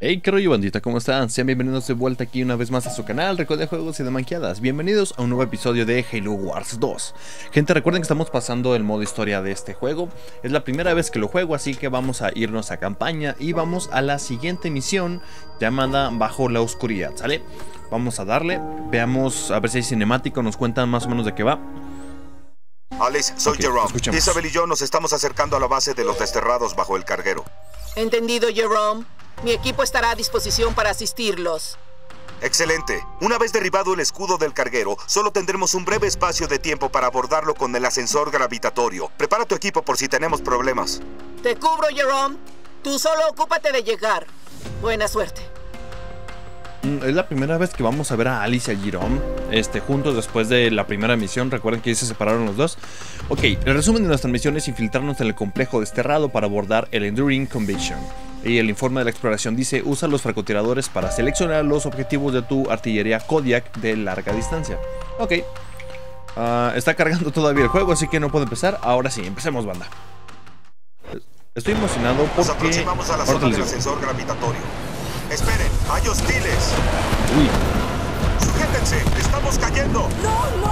Hey, qué rollo bandita, ¿cómo están? Sean bienvenidos de vuelta aquí una vez más a su canal, Rico de Juegos y de Manqueadas. Bienvenidos a un nuevo episodio de Halo Wars 2. Gente, recuerden que estamos pasando el modo historia de este juego. Es la primera vez que lo juego, así que vamos a irnos a campaña y vamos a la siguiente misión llamada Bajo la Oscuridad, ¿sale? Vamos a darle, veamos a ver si hay cinemático, nos cuentan más o menos de qué va. Alice, soy Jerome. Escuchemos. Isabel y yo nos estamos acercando a la base de los desterrados bajo el carguero. Entendido, Jerome. Mi equipo estará a disposición para asistirlos. Excelente. Una vez derribado el escudo del carguero, solo tendremos un breve espacio de tiempo para abordarlo con el ascensor gravitatorio. Prepara tu equipo por si tenemos problemas. Te cubro, Jerome. Tú solo ocúpate de llegar. Buena suerte. Es la primera vez que vamos a ver a Alice y a Jerome juntos después de la primera misión. Recuerden que se separaron los dos. Ok, el resumen de nuestra misión es infiltrarnos en el complejo desterrado para abordar el Enduring Conviction. Y el informe de la exploración dice: usa los francotiradores para seleccionar los objetivos de tu artillería Kodiak de larga distancia. Ok, está cargando todavía el juego, así que no puedo empezar. Ahora sí, empecemos, banda. Estoy emocionado porque... Nos aproximamos a la zona del ascensor gravitatorio. Esperen, hay hostiles. Uy. Sujétense, estamos cayendo. ¡No!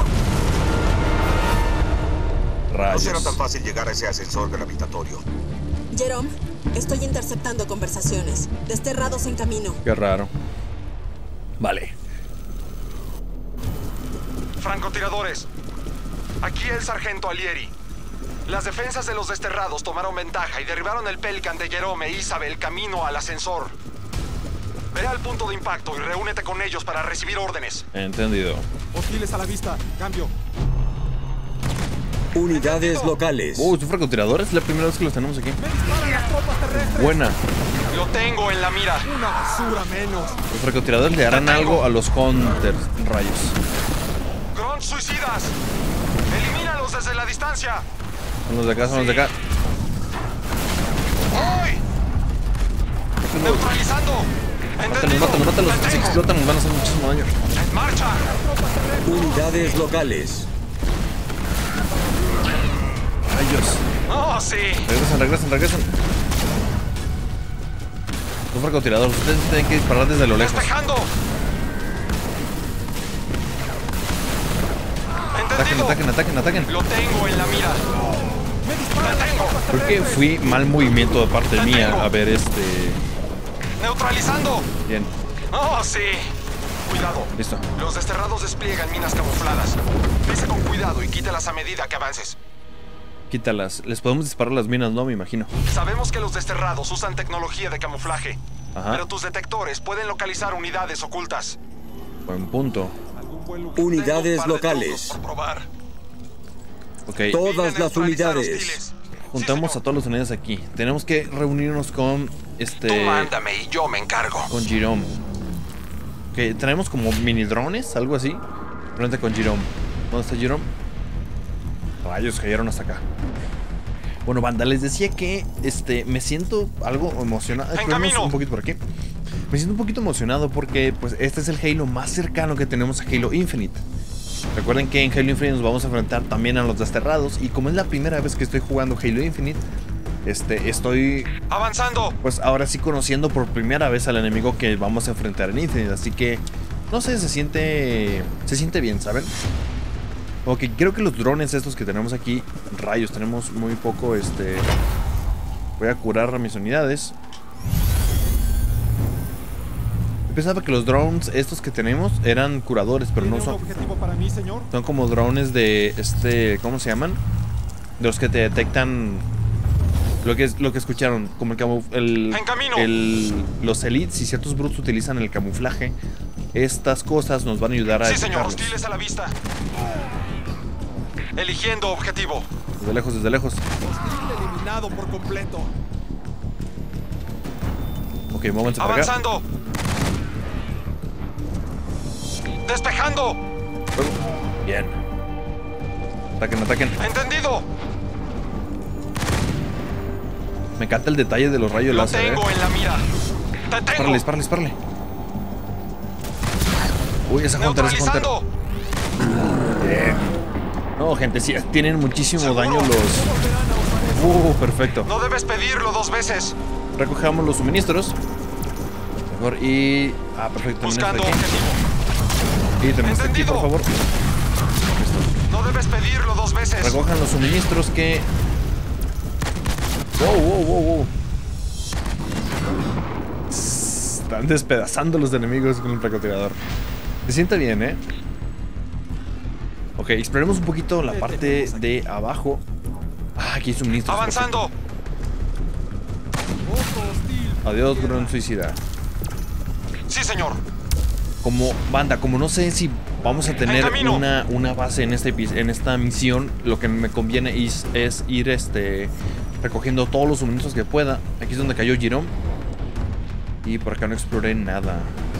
Rayos. No será tan fácil llegar a ese ascensor gravitatorio. Jerome, estoy interceptando conversaciones. Desterrados en camino. Qué raro. Vale. Francotiradores. Aquí el sargento Alieri. Las defensas de los desterrados tomaron ventaja y derribaron el Pelican de Jerome e Isabel camino al ascensor. Ve al punto de impacto y reúnete con ellos para recibir órdenes. Entendido. Hostiles a la vista. Cambio. Unidades locales. ¿Son francotiradores? Es la primera vez que los tenemos aquí. ¡Me disparan las tropas terrestres! Buena. Lo tengo en la mira. ¡Una basura menos! Los francotiradores le harán algo a los Hunters. Rayos. Grunt suicidas. Elimínalos desde la distancia. Son los de acá, son los de acá. ¡Hoy! Neutralizando. Entendido. Mátalos. Si Detengo. explotan nos van a hacer muchísimo daño. En marcha. Unidades locales. Rayos. Oh, sí. Regresan. Los francotiradores, ustedes tienen que disparar desde lo lejos. Despejando. Entendido. Ataquen. Lo tengo en la mira. Detengo. Creo que fui mal movimiento de parte mía. A ver, Neutralizando. Bien, Oh, sí. Cuidado. listo. Los desterrados despliegan minas camufladas. Pisa con cuidado y quítalas a medida que avances. Quítalas. Les podemos disparar las minas, ¿no? Me imagino. Sabemos que los desterrados usan tecnología de camuflaje. Ajá. Pero tus detectores pueden localizar unidades ocultas. Buen punto. ¿Algún vuelo? Unidades Tengo un par de locales. trucos por probar. Ok. Vine a Todas las neutralizar unidades. hostiles. Juntamos a todos los unidades aquí. Tenemos que reunirnos con Tú mándame y yo me encargo. con Jerome. Ok, tenemos como mini drones, algo así. Frente con Jerome. ¿Dónde está Jerome? Rayos, cayeron hasta acá. Bueno, banda, les decía que me siento algo emocionado. En Esperemos camino. un poquito por aquí. Me siento un poquito emocionado porque pues este es el Halo más cercano que tenemos a Halo Infinite. Recuerden que en Halo Infinite nos vamos a enfrentar también a los desterrados. Y como es la primera vez que estoy jugando Halo Infinite, estoy Avanzando. pues ahora sí conociendo por primera vez al enemigo que vamos a enfrentar en Infinite. Así que, no sé, se siente bien, ¿saben? Ok, creo que los drones estos que tenemos aquí, rayos, tenemos muy poco, voy a curar a mis unidades. Yo pensaba que los drones estos que tenemos eran curadores, pero no ¿Tiene un son. objetivo para mí, señor? Son como drones de, ¿cómo se llaman? De los que te detectan lo que escucharon, como En camino. los elites y ciertos brutes utilizan el camuflaje. Estas cosas nos van a ayudar a Sí, señor. detectarlos. Hostiles a la vista. Eligiendo objetivo. Desde lejos. Hostil eliminado por completo. Ok, móvanse para acá. Avanzando. Despejando. Bien. Ataquen. Entendido. Me encanta el detalle de los rayos Lo láser, tengo en la mira. Detengo. Dispárale. Uy, esa Hunter. Neutralizando. Bien. No, gente, sí, tienen muchísimo ¿Seguro? daño los... perfecto. No debes pedirlo 2 veces. Recogemos los suministros. Mejor y... Ah, perfecto. Buscando Tenemos objetivo. aquí. Y tenemos aquí, por Entendido. favor. No debes pedirlo 2 veces. Recojan los suministros que... Wow. Están despedazando los enemigos con el francotirador. Se siente bien, ¿eh? Ok, exploremos un poquito la parte de abajo. Ah, aquí hay suministros. Avanzando. Adiós, dron suicida. Sí, señor. Como banda, como no sé si vamos a tener una base en esta misión, lo que me conviene es ir recogiendo todos los suministros que pueda. Aquí es donde cayó Jerome. Y por acá no exploré nada.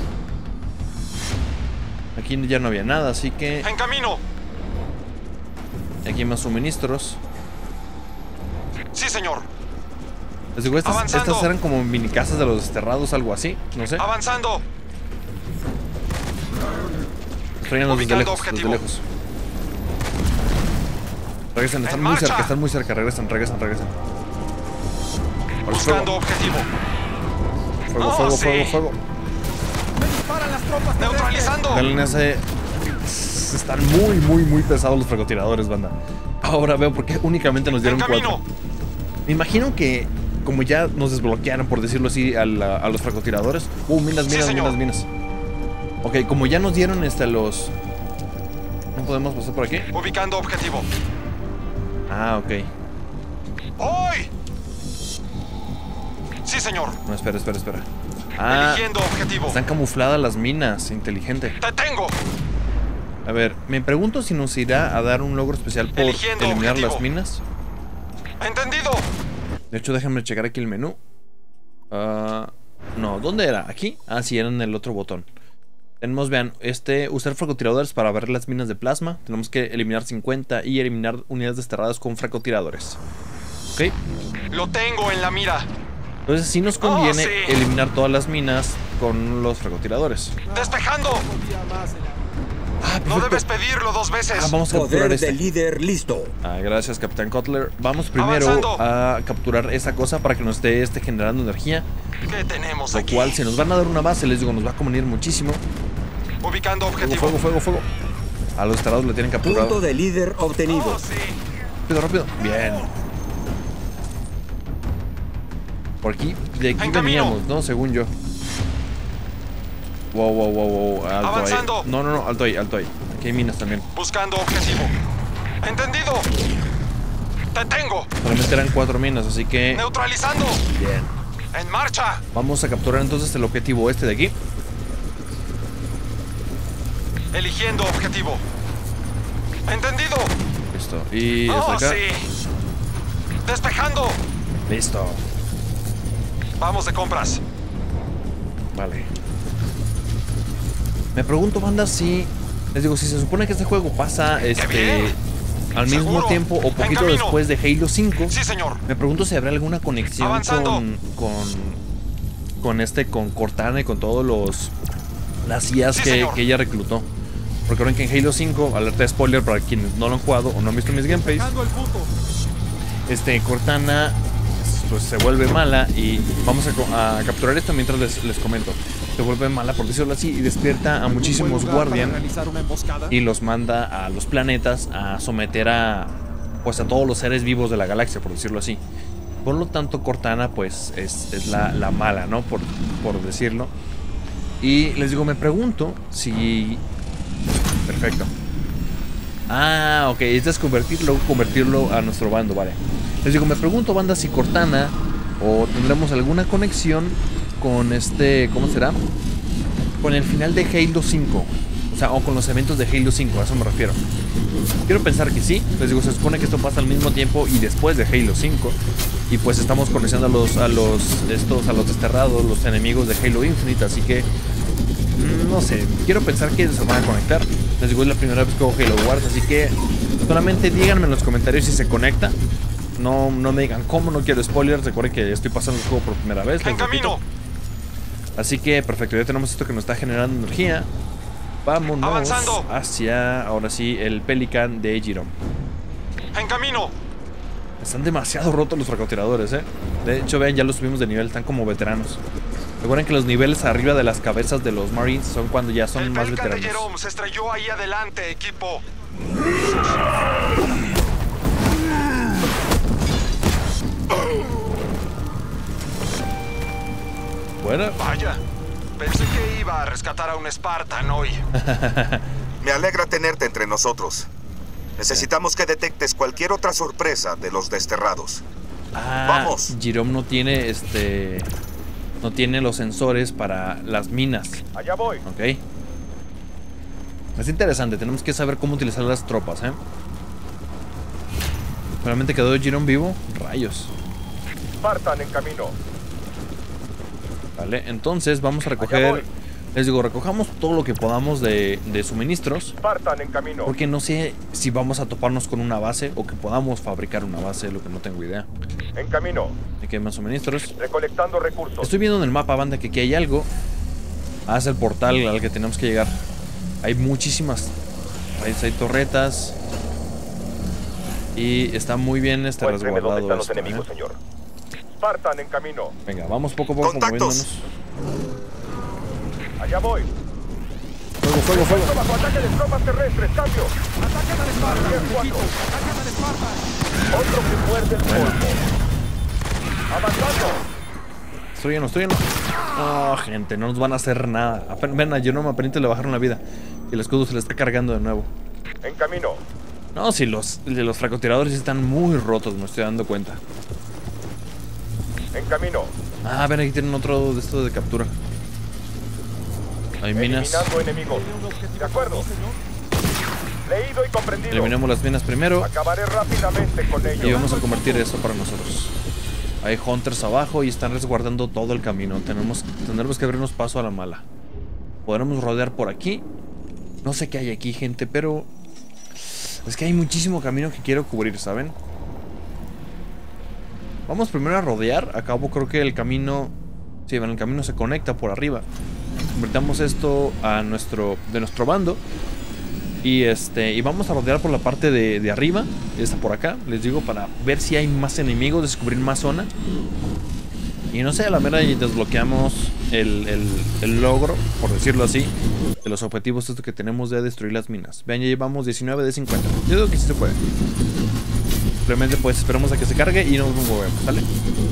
Aquí ya no había nada, así que... En camino. Aquí hay más suministros. Sí, señor. Les digo, estas eran como mini casas de los desterrados, algo así, no sé. Avanzando. Traiganlos desde Ubicando lejos, objetivo. desde lejos. Regresan, están En muy marcha. cerca, regresan. Por Buscando objetivo. Fuego, Oh, fuego, sí. fuego, fuego. ¡Me disparan las tropas terrestres! Neutralizando. Dale ese. Están muy pesados los francotiradores, banda. Ahora veo por qué únicamente nos En dieron camino. 4. Me imagino que, como ya nos desbloquearon, por decirlo así, a los francotiradores. Minas. señor. Ok, como ya nos dieron los... ¿No podemos pasar por aquí? Ubicando objetivo. Ah, ok. ¡Hoy! Sí, señor. No, espera. Ah, Eligiendo objetivo. están camufladas las minas. Inteligente. ¡Te tengo! A ver, me pregunto si nos irá a dar un logro especial por Eligiendo eliminar objetivo. las minas. ¡Entendido! De hecho, déjenme checar aquí el menú. No, ¿dónde era? ¿Aquí? Ah, sí, era en el otro botón. Tenemos, vean, usar francotiradores para ver las minas de plasma. Tenemos que eliminar 50 y eliminar unidades desterradas con francotiradores. Ok. Lo tengo en la mira. Entonces sí nos conviene sí. eliminar todas las minas con los francotiradores. ¡Despejando! Ah, perfecto. No debes pedirlo 2 veces. Vamos a capturar Poder de este. líder listo. Gracias, Capitán Cutler. Vamos primero Avanzando. a capturar esa cosa para que nos esté generando energía. ¿Qué tenemos Lo aquí? cual, si nos van a dar una base, les digo, nos va a convenir muchísimo. Ubicando objetivo. Fuego. A los desterrados lo tienen capturado. Punto de líder obtenido. Oh, sí. Rápido. Bien. Por aquí, de aquí En camino. veníamos, ¿no? Según yo. Wow. Alto Avanzando. ahí. No, alto ahí. Aquí hay minas también. Buscando objetivo. ¡Entendido! ¡Te tengo! Solamente eran 4 minas, así que... ¡Neutralizando! Bien. ¡En marcha! Vamos a capturar entonces el objetivo de aquí. Eligiendo objetivo. ¿Entendido? Listo. Y hasta ¡Oh, acá. sí! ¡Despejando! Listo. Vamos de compras. Vale. Me pregunto, banda, si... Les digo, si se supone que este juego pasa bien! al mismo Seguro. tiempo o En poquito camino. después de Halo 5. Sí, señor. Me pregunto si habrá alguna conexión Avanzando. con Cortana y con todos las IAs Sí, que señor. ella reclutó. Porque ahora que en Halo 5, alerta de spoiler para quienes no lo han jugado o no han visto mis gameplays, Dejando el punto. Cortana pues se vuelve mala y vamos a capturar esto mientras les comento. Se vuelve mala, por decirlo así, y despierta a muchísimos Un buen lugar Guardian para realizar una emboscada. y los manda a los planetas a someter a todos los seres vivos de la galaxia, por decirlo así. Por lo tanto, Cortana pues es la mala, ¿no? Por decirlo. Y les digo, me pregunto si... Perfecto. Ah, ok, este es convertirlo a nuestro bando, vale. Les digo, me pregunto, banda, si Cortana o tendremos alguna conexión con ¿cómo será? Con el final de Halo 5. O sea, o con los eventos de Halo 5, a eso me refiero. Quiero pensar que sí. Les digo, se supone que esto pasa al mismo tiempo y después de Halo 5. Y pues estamos conociendo a los desterrados, los enemigos de Halo Infinite, así que... No sé, quiero pensar que se van a conectar. Les digo, es la primera vez que juego Halo Wars, así que solamente díganme en los comentarios si se conecta. No me digan cómo, no quiero spoilers. Recuerden que estoy pasando el juego por primera vez. En camino. Así que perfecto, ya tenemos esto que nos está generando energía. Vámonos Avanzando. hacia, ahora sí, el Pelican de Jerome. En camino. Están demasiado rotos los francotiradores, De hecho, vean, ya los subimos de nivel, están como veteranos. Recuerden que los niveles arriba de las cabezas de los Marines son cuando ya son El más Pelican de veteranos. Jerome se estrelló ahí adelante, equipo. Bueno, Vaya, pensé que iba a rescatar a un Spartan hoy. Me alegra tenerte entre nosotros. Necesitamos que detectes cualquier otra sorpresa de los desterrados. ¡Vamos! Jerome no tiene no tiene los sensores para las minas. Allá voy. Ok. Es interesante, tenemos que saber cómo utilizar las tropas, ¿eh? ¿Realmente quedó Jerome vivo? Rayos. Spartan en camino. Vale, entonces vamos a Allá voy. recoger. Les digo, recojamos todo lo que podamos de suministros. Spartan en camino. Porque no sé si vamos a toparnos con una base o que podamos fabricar una base, lo que no tengo idea. En camino. Aquí hay más suministros. Recolectando recursos. Estoy viendo en el mapa, banda, que aquí hay algo. Es el portal al que tenemos que llegar. Hay muchísimas. Hay torretas. Y está muy bien Muéstreme dónde resguardado están los esto, enemigos, ¿eh? señor. Spartan en camino. Venga, vamos poco a poco ¡Contactos! moviéndonos. Allá voy. Fuego, fuego, fuego. Bajo ataque de tropas terrestres. Cambio. ¡Ataquen al Spartan! 10-4. ¡Ataquen al Spartan! Otro que muerde el polvo. Avanzando. Destruyenos. No, gente, no nos van a hacer nada. Ven, a Jerome apenas le bajaron la vida. Y el escudo se le está cargando de nuevo. En camino. No, si los francotiradores están muy rotos, me estoy dando cuenta. En camino. Ven, aquí tienen otro de estos de captura. Hay minas. Eliminando enemigos. De acuerdo. Leído y comprendido. Eliminemos las minas primero. Acabaré rápidamente con ellos. Y vamos a convertir esto para nosotros. Hay hunters abajo y están resguardando todo el camino. Tendremos que abrirnos paso a la mala. Podremos rodear por aquí. No sé qué hay aquí, gente, pero es que hay muchísimo camino que quiero cubrir, ¿saben? Vamos primero a rodear. Acabo creo que el camino... Sí, bueno, el camino se conecta por arriba. Convertamos esto de nuestro bando. Y vamos a rodear por la parte de arriba. Esta por acá, les digo, para ver si hay más enemigos, descubrir más zona. Y no sé, a la mera y desbloqueamos el logro, por decirlo así, de los objetivos estos que tenemos de destruir las minas. Vean, ya llevamos 19 de 50. Yo digo que sí se puede. Simplemente pues esperamos a que se cargue y nos movemos, ¿sale?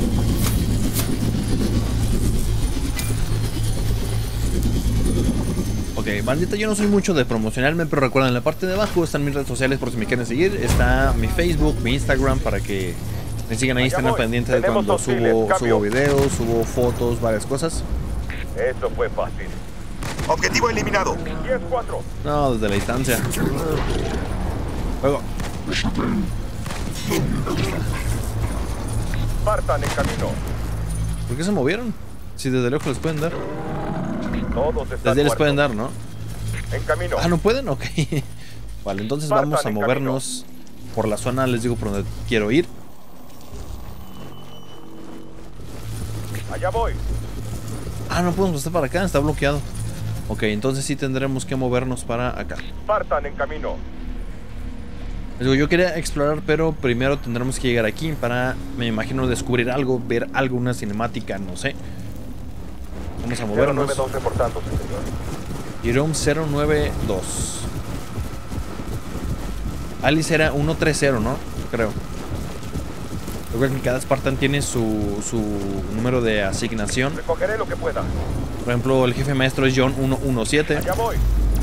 Ok, bandita, yo no soy mucho de promocionarme, pero recuerden, en la parte de abajo están mis redes sociales por si me quieren seguir. Está mi Facebook, mi Instagram, para que me sigan ahí, estén al pendiente de cuando subo videos, subo fotos, varias cosas. Eso fue fácil. Objetivo eliminado. 10-4. No, desde la distancia. Juego. Spartan en camino. ¿Por qué se movieron? Si desde lejos les pueden dar. Todos están Desde ahí les pueden muertos. dar, ¿no? En camino. ¿no pueden? Ok. Vale, entonces Spartan vamos a en movernos por la zona, les digo, por donde quiero ir. Allá voy. No podemos pasar para acá, está bloqueado. Ok, entonces sí tendremos que movernos para acá. Spartan en camino. Les digo, yo quería explorar, pero primero tendremos que llegar aquí para, me imagino, descubrir algo, ver alguna cinemática, no sé. Vamos a movernos. 092 reportándose, señor. Jerome 092. Alice era 130, ¿no? Creo. Recuerden que cada Spartan tiene su número de asignación. Recogeré lo que pueda. Por ejemplo, el jefe maestro es John 117. Allá voy.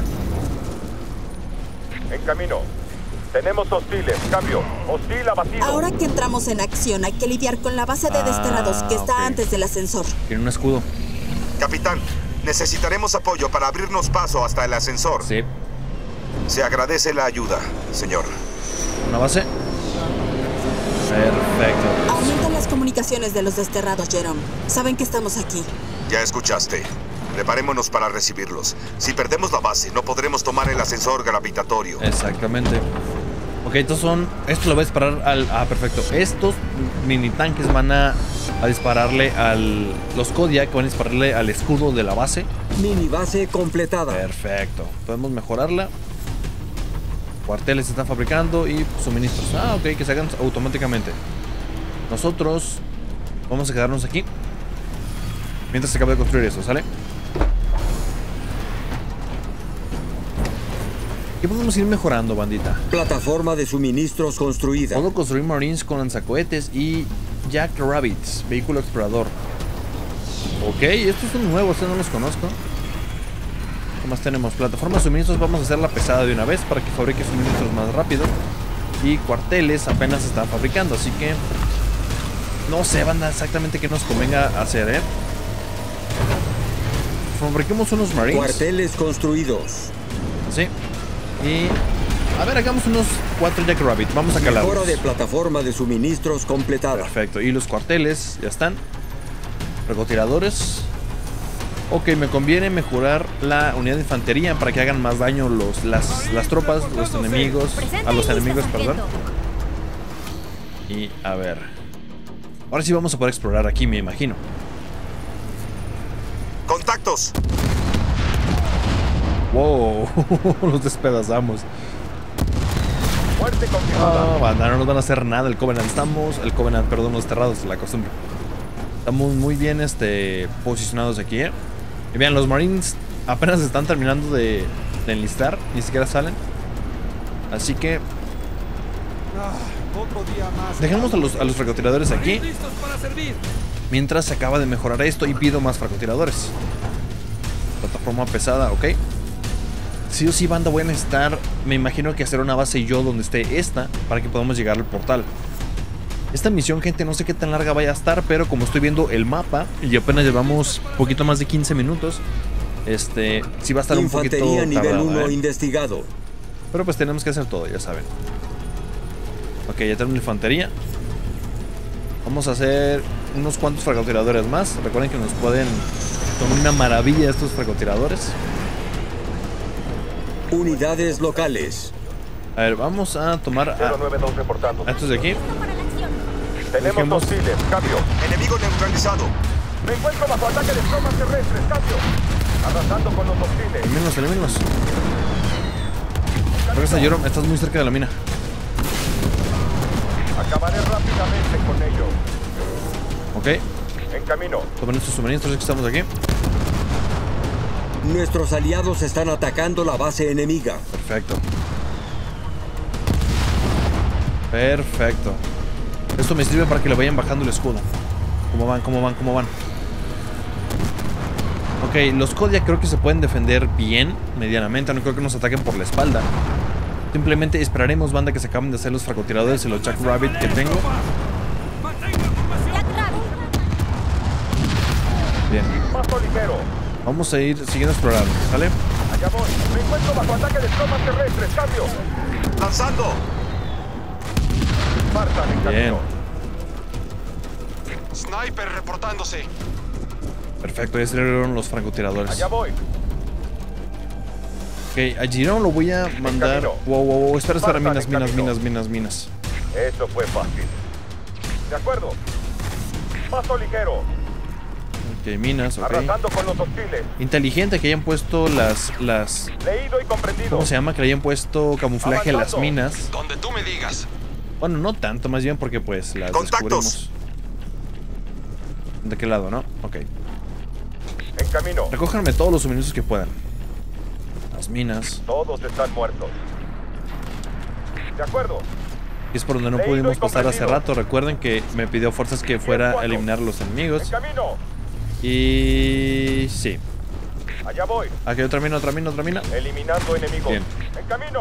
En camino. Tenemos hostiles. Cambio. Hostil abatido. Ahora que entramos en acción, hay que lidiar con la base de desterrados que está ok. antes del ascensor. Tiene un escudo. Capitán, necesitaremos apoyo para abrirnos paso hasta el ascensor. Sí. Se agradece la ayuda, señor. ¿Una base? Perfecto. Aumentan las comunicaciones de los desterrados, Jerome. Saben que estamos aquí. Ya escuchaste. Preparémonos para recibirlos. Si perdemos la base, no podremos tomar el ascensor gravitatorio. Exactamente. Ok, esto lo va a disparar al... perfecto. Estos mini tanques van a dispararle los Kodiak, van a dispararle al escudo de la base. Mini base completada. Perfecto. Podemos mejorarla. Cuarteles se están fabricando y suministros. Ok, que se hagan automáticamente. Nosotros vamos a quedarnos aquí. Mientras se acaba de construir eso, ¿sale? ¿Qué podemos ir mejorando, bandita? Plataforma de suministros construida. Puedo construir Marines con lanzacohetes y Jackrabbits, vehículo explorador. Ok, estos son nuevos, estos no los conozco. ¿Qué más tenemos? Plataforma de suministros, vamos a hacer la pesada de una vez para que fabrique suministros más rápido. Y cuarteles apenas se están fabricando, así que no sé, banda, exactamente qué nos convenga hacer, ¿eh? Fabriquemos unos Marines. Cuarteles construidos. Sí. Y a ver, hagamos unos 4 Jackrabbit. Vamos a calarlos. Mejora de plataforma de suministros completada. Perfecto. Y los cuarteles ya están. Francotiradores. Ok, me conviene mejorar la unidad de infantería para que hagan más daño las tropas, los enemigos. A los enemigos, perdón. Y a ver. Ahora sí vamos a poder explorar aquí, me imagino. ¡Contactos! Wow, los despedazamos. Muerte confirmada. Banda, no nos van a hacer nada el Covenant. Perdón, los Terrados, la costumbre. Estamos muy bien posicionados aquí, ¿eh? Y vean, los Marines apenas están terminando de enlistar, ni siquiera salen. Así que Otro día más. dejemos a los francotiradores aquí Listos para servir. mientras se acaba de mejorar esto y pido más francotiradores. Plataforma pesada, ok. Sí o sí, banda, voy a necesitar, me imagino que hacer una base yo donde esté esta para que podamos llegar al portal. Esta misión, gente, no sé qué tan larga vaya a estar, pero como estoy viendo el mapa y apenas llevamos poquito más de 15 minutos, sí va a estar un poquito Infantería nivel tardada, 1 investigado. pero pues tenemos que hacer todo, ya saben. Ok, ya tenemos infantería. Vamos a hacer unos cuantos francotiradores más. Recuerden que nos pueden... Son una maravilla estos francotiradores. Unidades locales. A ver, vamos a tomar a 092 reportando. estos de aquí. Tenemos Dejemos- hostiles. Cambio. Enemigo neutralizado. Me encuentro bajo ataque de tropas terrestres. Cambio. Arrasando con los hostiles. Elimínalos. Regresa, Jerome, estás muy cerca de la mina. Acabaré rápidamente con ellos. Ok, En camino. tomen estos suministros que estamos aquí. Nuestros aliados están atacando la base enemiga. Perfecto. Perfecto. Esto me sirve para que le vayan bajando el escudo. ¿Cómo van? Ok, los Kodiak creo que se pueden defender bien, medianamente. No creo que nos ataquen por la espalda. Simplemente esperaremos, banda, que se acaben de hacer los francotiradores y los Jackrabbit que tengo. Bien, Paso ligero. vamos a ir siguiendo explorando, ¿sale? Allá voy. Me encuentro bajo ataque de tropas terrestres. Cambio. ¡Lanzando! Spartan en Bien. camino. Sniper reportándose. Perfecto, ya salieron los francotiradores. Allá voy. Ok, a Girón lo voy a mandar. camino. Wow, espera, Spartan minas. en camino. Eso fue fácil. De acuerdo. Paso ligero. Ok, minas, ok. Arrasando con los hostiles. Inteligente que hayan puesto las... Leído y comprendido. ¿Cómo se llama? Que le hayan puesto camuflaje a las Avanzando. minas. Donde tú me digas. Bueno, no tanto, más bien porque pues las Contactos. descubrimos. ¿De qué lado, no? Ok. En camino. Recójanme todos los suministros que puedan. Las minas. Todos están muertos. De acuerdo. Y es por donde no Leído pudimos y pasar hace comprendido. rato. Recuerden que me pidió fuerzas que fuera a cuatro. eliminar a los enemigos. En camino. Y... sí. Allá voy. Aquí otra mina. Eliminando enemigos. Bien. En camino.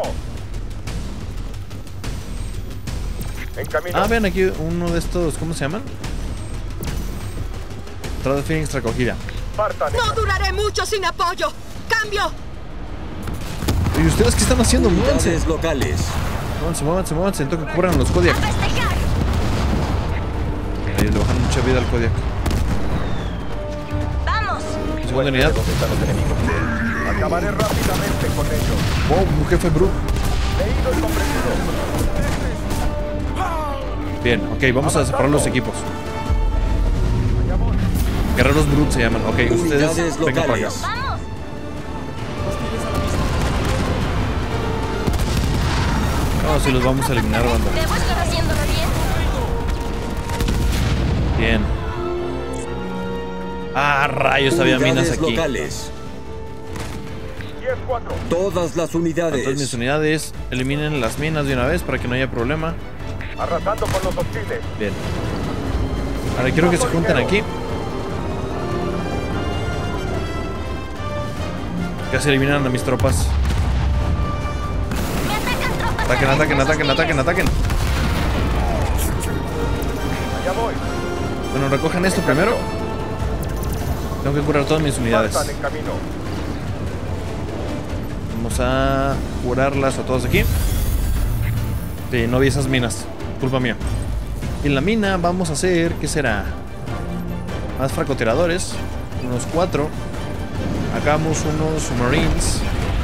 En camino. Ah, vean aquí uno de estos, ¿cómo se llaman? Entrada de Phoenix recogida. Spartan en No duraré mucho sin apoyo. ¡Cambio! ¿Y ustedes qué están haciendo? Muévanse. Unidades locales. Muévanse. Siento que cubran los Kodiak. Ahí le bajan mucha vida al Kodiak. Segunda unidad. ¿Dónde están los enemigos? Acabaré rápidamente con ellos. Wow, un jefe Brute. Leído y comprendido. Bien, ok, vamos a separar los equipos. Allá voy. Guerreros Brute se llaman. Ok, ustedes Unidades vengan para acá. locales. No, si los vamos a eliminar, banda. Debo estar haciéndolo bien. Bien. Ah, rayos, había minas Unidades aquí. locales. 10-4. Todas las Entonces mis unidades. unidades eliminen las minas de una vez para que no haya problema. Arrasando con los hostiles. Bien. Ahora quiero que se junten aquí. Casi eliminan a mis tropas. Ataquen, ataquen, ataquen, ataquen, ataquen. Allá voy. Bueno, recojan esto primero. Tengo que curar todas mis unidades. Spartan en camino. Vamos a curarlas a todas aquí. Sí, no vi esas minas. Culpa mía. Y en la mina vamos a hacer, ¿qué será? Más francotiradores. Unos 4. Hagamos unos submarines.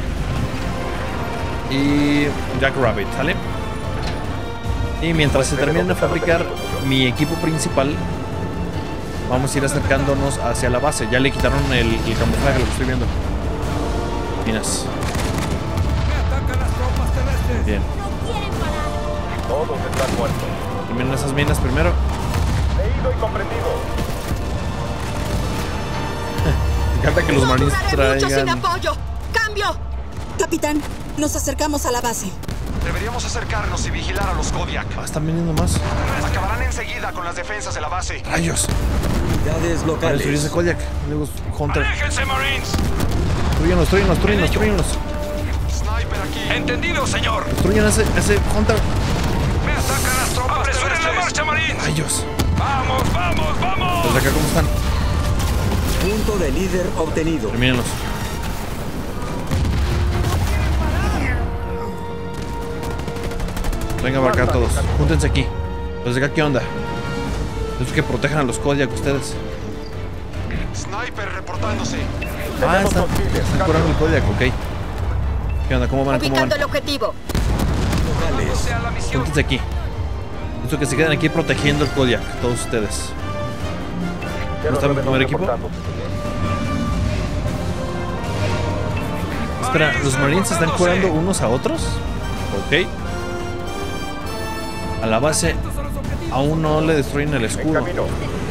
Y Jackrabbit, ¿sale? Y mientras se terminen de fabricar mi equipo principal, vamos a ir acercándonos hacia la base. Ya le quitaron el camuflaje, lo que estoy viendo. Minas. Me atacan las tropas terrestres. Bien. Todos están muertos. Terminen esas minas primero. Leído y comprendido. Me encanta que los ¡No marines duraré mucho sin traigan... apoyo! ¡Cambio! Capitán, nos acercamos a la base. Deberíamos acercarnos y vigilar a los Kodiak. Ah, están viniendo más. Acabarán enseguida con las defensas de la base. ¡Rayos! Unidades Para destruir ese locales. Kodiak. Digo, Hunter. ¡Aléjense, Marines! Destruyanlos, destruyanlos, destruyanlos, destruyanlos. Sniper aquí. Entendido, señor. Destruyan a ese Hunter. Me atacan las tropas ¡Apresuren la terrestres. marcha, Marines! ¡Rayos! Vamos, vamos, vamos. ¿Los de acá cómo están? Punto de líder obtenido. Termínenlos. Vengan para acá todos. Júntense aquí. Los de acá, ¿qué onda? Es que protejan a los Kodiak ustedes. Sniper reportándose. Ah, están curando el Kodiak, ok. ¿Qué onda? ¿Cómo van? ¿Cómo van? Ubicando el objetivo. Locales. Sea la misión. Júntense aquí. Esto que se queden aquí protegiendo el Kodiak, todos ustedes. ¿No está mi primer equipo? Espera, ¿los Marines se están curando unos a otros? Ok. A la base aún no le destruyen el En escudo. camino.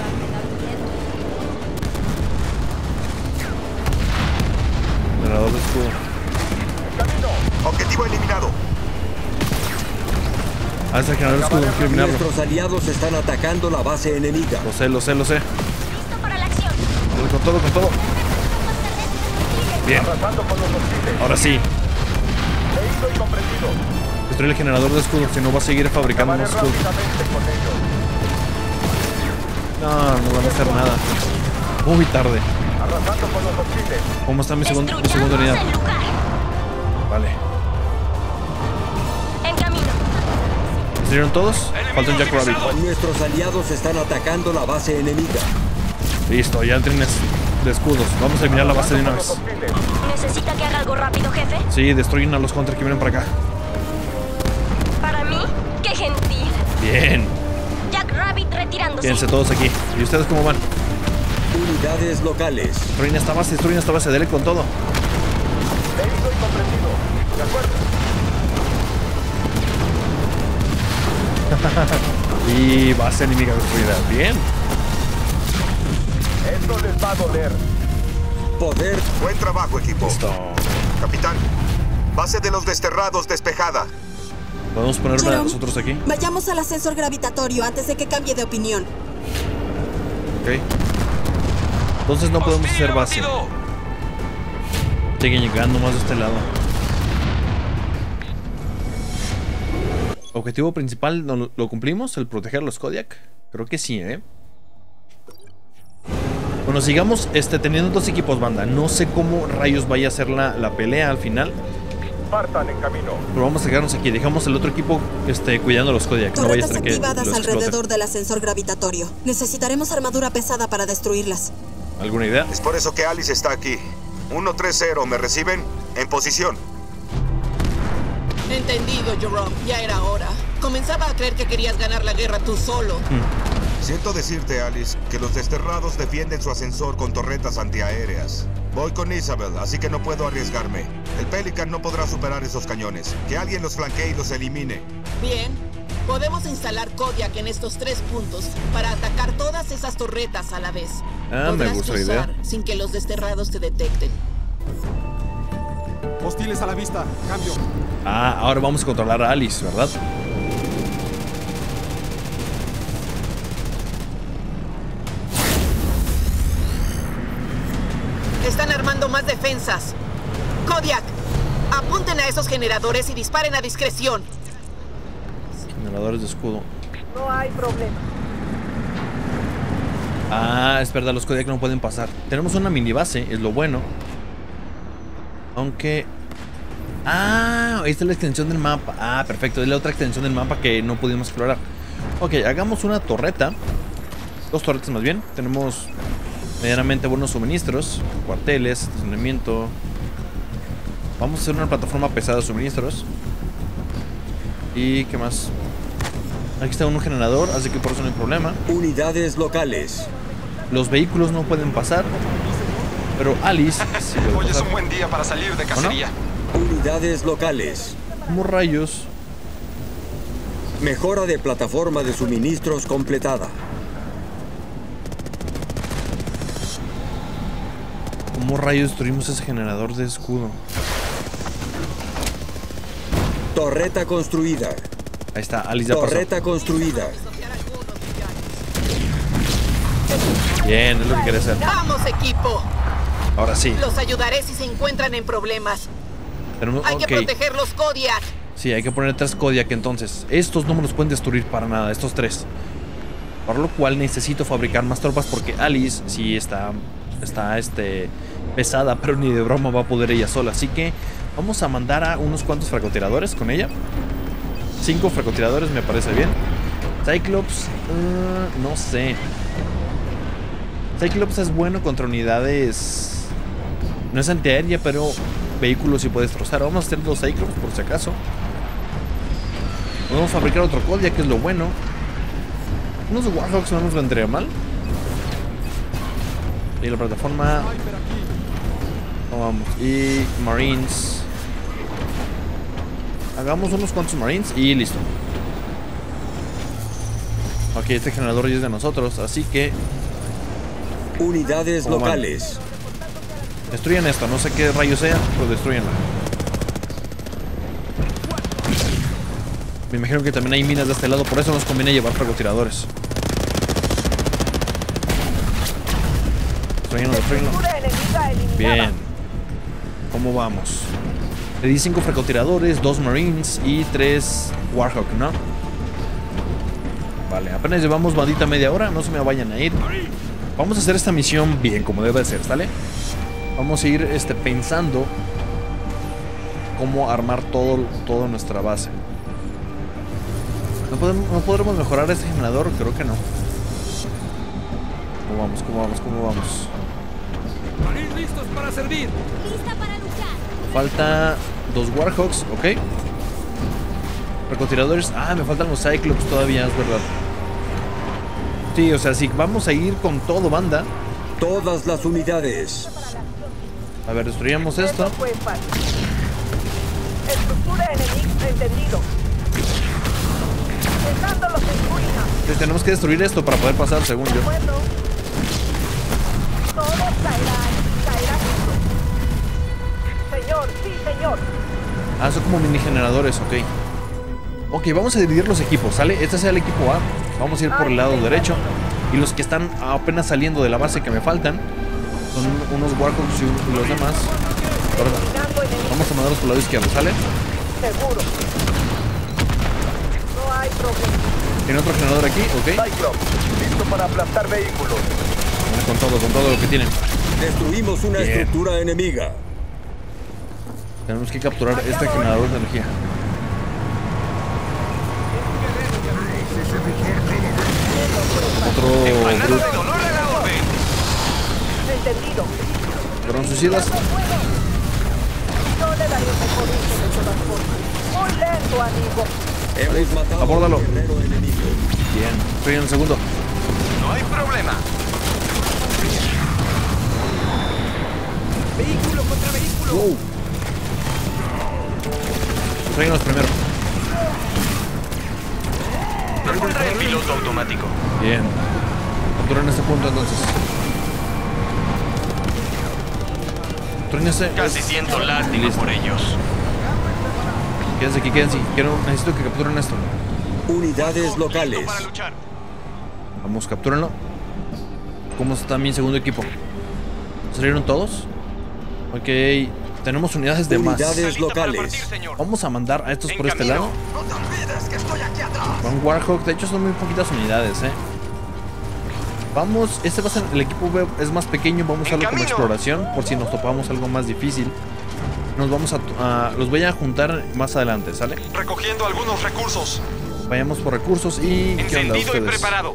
Generador de escudo. Objetivo eliminado. Ah, es el generador de escudo, hay que eliminarlo. Nuestros aliados están atacando la base enemiga. Lo sé, lo sé, lo sé. Listo para la acción. Con todo, con todo. Bien, Arrasando con los hostiles. ahora sí. Leído y comprendido. Destruir el generador de escudo, si no va a seguir fabricando Acabaré más escudos. rápidamente con ellos. No, no van a hacer nada. Muy tarde. Arrasando con los hostiles. ¿Cómo está mi segunda Destruyamos unidad? el lugar. Vale. En camino. ¿Destruyeron todos? Falta un Jackrabbit. Nuestros aliados están atacando la base enemiga. Listo, ya trenes de escudos. Vamos a eliminar la base de una vez. Hostiles. ¿Necesita que haga algo rápido, jefe? Sí, destruyen a los Hunter que vienen para acá. Para mí, qué gentil. Bien. Jack Rabbit retirándose. Quédense todos aquí. ¿Y ustedes cómo van? Unidades locales. Destruyen esta base, dele con todo. Leído y comprendido. De acuerdo. Y base enemiga destruida. Bien. Esto les va a doler. Poder. Buen trabajo, equipo. Listo. Capitán, base de los desterrados despejada. ¿Podemos poner una de Jerome, nosotros aquí? Vayamos al ascensor gravitatorio antes de que cambie de opinión. Ok. Entonces no podemos hacer base. Siguen llegando más de este lado. Objetivo principal, ¿lo cumplimos? ¿El proteger a los Kodiak? Creo que sí, ¿eh? Bueno, sigamos teniendo dos equipos, banda. No sé cómo rayos vaya a ser la pelea al final. Spartan en camino. Pero vamos a quedarnos aquí. Dejamos el otro equipo cuidando a los Kodiak. No vaya a Torretas ser que activadas los exploten. alrededor del ascensor gravitatorio. Necesitaremos armadura pesada para destruirlas. ¿Alguna idea? Es por eso que Alice está aquí. 1-3-0, ¿me reciben? En posición. Entendido, Jerome. Ya era hora. Comenzaba a creer que querías ganar la guerra tú solo. Siento decirte, Alice, que los desterrados defienden su ascensor con torretas antiaéreas. Voy con Isabel, así que no puedo arriesgarme. El Pelican no podrá superar esos cañones. Que alguien los flanquee y los elimine. Bien. Podemos instalar Kodiak en estos 3 puntos para atacar todas esas torretas a la vez. Ah, me Podrás gusta la cruzar idea. sin que los desterrados te detecten. Hostiles a la vista. Cambio. Ah, ahora vamos a controlar a Alice, ¿verdad? Están armando más defensas. Kodiak, apunten a esos generadores y disparen a discreción. Generadores de escudo. No hay problema. Ah, es verdad, los Kodiak no pueden pasar. Tenemos una mini base, es lo bueno. Aunque... Ah, esta es la extensión del mapa. Ah, perfecto, es la otra extensión del mapa que no pudimos explorar. Ok, hagamos una torreta. 2 torretas más bien. Tenemos medianamente buenos suministros. Cuarteles, estacionamiento. Vamos a hacer una plataforma pesada de suministros. ¿Y qué más? Aquí está un generador, así que por eso no hay problema. Unidades locales. Los vehículos no pueden pasar, pero Alice sí puede Hoy es pasar. un buen día para salir de cacería. Unidades locales. ¿Cómo rayos? Mejora de plataforma de suministros completada. ¿Cómo rayos destruimos ese generador de escudo? Torreta construida. Ahí está, Alice ya pasó. Torreta construida. Bien, es lo que quería hacer. ¡Vamos, equipo! Ahora sí. Los ayudaré si se encuentran en problemas. Tenemos, Hay ok. que proteger los Kodiak. Sí, hay que poner 3 Kodiak entonces. Estos no me los pueden destruir para nada, estos 3. Por lo cual necesito fabricar más tropas porque Alice sí está pesada, pero ni de broma va a poder ella sola. Así que vamos a mandar a unos cuantos francotiradores con ella. 5 francotiradores me parece bien. Cyclops, no sé. Cyclops es bueno contra unidades. No es antiaérea, pero vehículos sí puede destrozar. Vamos a hacer 2 Cyclops por si acaso. Podemos fabricar otro Kodiak, que es lo bueno. Unos Warhawks no nos vendría mal. Y la plataforma. Vamos. Y Marines. Hagamos unos cuantos Marines y listo. Ok, este generador ya es de nosotros, así que Unidades locales. destruyan esto, no sé qué rayo sea, pero destruyanlo. Me imagino que también hay minas de este lado, por eso nos conviene llevar francotiradores. Destruyanlo, destruyanlo. Bien. ¿Cómo vamos? Le di 5 francotiradores, 2 Marines y 3 Warhawk, ¿no? Vale, apenas llevamos bandita media hora, no se me vayan a ir. Vamos a hacer esta misión bien, como debe ser, ¿sale? Vamos a ir pensando cómo armar toda nuestra base. ¿No podremos mejorar este generador? Creo que no. ¿Cómo vamos? ¿Cómo vamos? ¿Cómo vamos? Marines listos para servir. Lista para luchar. Falta 2 Warhawks, ok. Francotiradores. Ah, me faltan los Cyclops todavía, es verdad. Sí, o sea, si vamos a ir con todo, banda. Todas las unidades. A ver, destruyamos esto. Estructura enemiga entendido. Dejándolos en ruinas. Entonces tenemos que destruir esto para poder pasar, según yo. Todo caerá junto. Señor, sí, señor. Ah, son como mini generadores, ok. Ok, vamos a dividir los equipos, ¿sale? Este es el equipo A. Vamos a ir por el lado derecho. Y los que están apenas saliendo de la base que me faltan son unos Warhawks y los demás. Perdón. Vamos a mandarlos por el lado izquierdo, ¿sale? Seguro. No hay problema. ¿Tiene otro generador aquí? Ok. Cyclops, listo para aplastar vehículos. Con todo lo que tienen. Destruimos una Bien. estructura enemiga. Tenemos que capturar este generador de energía. Otro Nada Groot. de dolor a la orden. Entendido. Fueron suicidas. Yo le daré un mejor uso de todas formas. Muy lento, amigo. Hemos matado Abórdalo. a un guerrero enemigo. Bien, estoy en el segundo. No hay problema. Vehículo contra vehículo. Wow. Tráiganos primero. piloto automático. Bien. Capturan este punto entonces. Capturen ese. Casi siento lástima Listo. por ellos. Quédense aquí, quédense. Necesito que capturen esto. Unidades locales. Listo para luchar. Vamos, captúrenlo. ¿Cómo está mi segundo equipo? ¿Salieron todos? Ok. Tenemos unidades de más. Unidades Lista para locales. partir, señor. Vamos a mandar a estos En por este camino. lado. No te olvides que estoy aquí atrás. Con Warhawk, de hecho son muy poquitas unidades, Vamos, este va a ser el equipo B, es más pequeño, vamos a usarlo como camino. exploración por si nos topamos algo más difícil. Nos vamos los voy a juntar más adelante, ¿sale? Recogiendo algunos recursos. Vayamos por recursos y ¿qué onda Encendido y ustedes? preparado.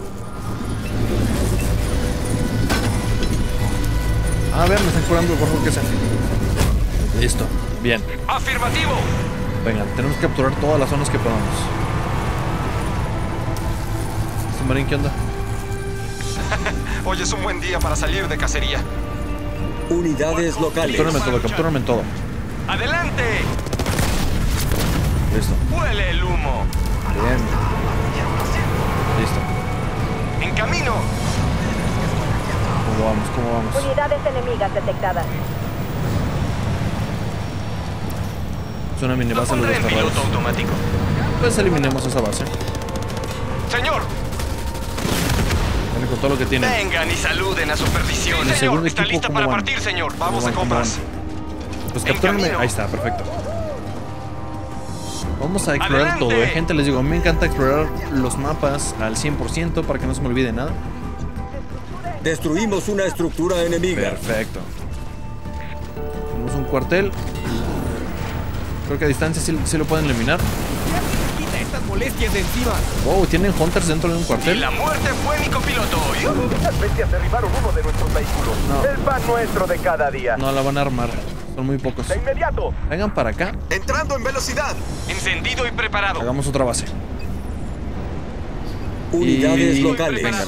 A ver, me están curando el Warhawk ese. Listo, bien. Afirmativo. Venga, tenemos que capturar todas las zonas que podamos. ¿Este marín qué onda? Hoy es un buen día para salir de cacería. Unidades locales. Captúrame en todo. Adelante. Listo. Huele el humo. Bien. Listo. En camino. ¿Cómo vamos? Unidades enemigas detectadas. Es una mini base de los Pondré en desterrados. piloto automático. Pues eliminemos esa base. Señor, Viene con todo lo que tiene. vengan y saluden a su perdición. El segundo Señor, está equipo, lista ¿cómo para van? partir, señor. Vamos de ¿Cómo compras. Pues En captúrenme. camino. Ahí está, perfecto. Vamos a explorar Adelante. todo, gente. Les digo, a mí me encanta explorar los mapas al 100% para que no se me olvide nada. Destruimos una estructura enemiga. Perfecto. Tenemos un cuartel. Creo que a distancia sí lo pueden eliminar. Quita estas molestias de encima. Wow, ¿tienen hunters dentro de un Y cuartel? la muerte fue mi copiloto. Las bestias derribaron uno de nuestros vehículos. No. El pan nuestro de cada día. No la van a armar. Son muy pocos. De inmediato. Vengan para acá. Entrando en velocidad. Encendido y preparado. Hagamos otra base. Unidades Y- locales. Vengan.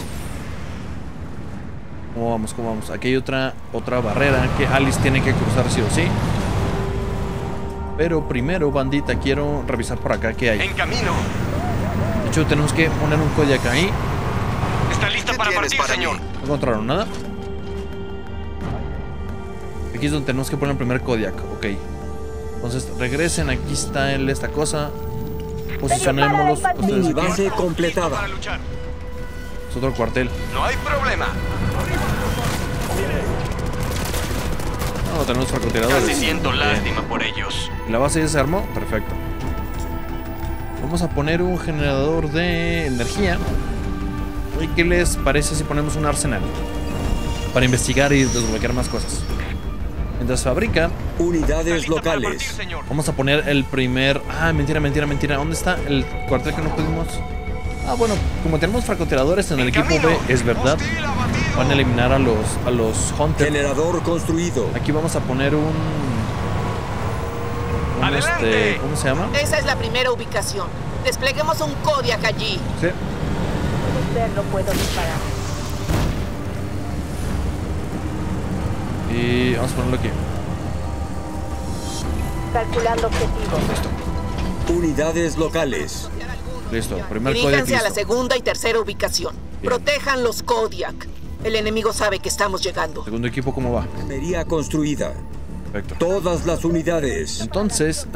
¿Cómo vamos? Aquí hay otra barrera que Alice tiene que cruzar sí o sí. Pero primero, bandita, quiero revisar por acá qué hay. En camino. De hecho, tenemos que poner un Kodiak ahí. Está lista ¿Qué para tienes partir, para señor. mí? No encontraron nada. Aquí es donde tenemos que poner el primer Kodiak. Ok. Entonces, regresen. Aquí está esta cosa. Posicionémoslos ustedes Mini aquí. base Listo completada. para luchar. Es otro cuartel. No hay problema. No, tenemos francotiradores. Casi siento Bien. lástima por ellos. ¿La base ya se armó? Perfecto. Vamos a poner un generador de energía. ¿Y qué les parece si ponemos un arsenal? Para investigar y desbloquear más cosas. Mientras fabrica, Unidades Está lista para partir, locales. señor. vamos a poner el primer... Ah, mentira. ¿Dónde está el cuartel que no pudimos? Ah, bueno, como tenemos francotiradores en el equipo B, camino. es verdad. Hostil abatido. Van a eliminar a los Hunters. Generador construido. Aquí vamos a poner un Adelante. ¿cómo se llama? Esa es la primera ubicación. Despleguemos un Kodiak allí. Sí. No puedo disparar. Y vamos a ponerlo aquí. Calculando objetivo. Unidades locales. Listo, primer Kodiak Diríjanse a la listo. segunda y tercera ubicación. Bien. Protejan los Kodiak. El enemigo sabe que estamos llegando. Segundo equipo, ¿cómo va? Armería construida. Perfecto. Todas las unidades. Entonces,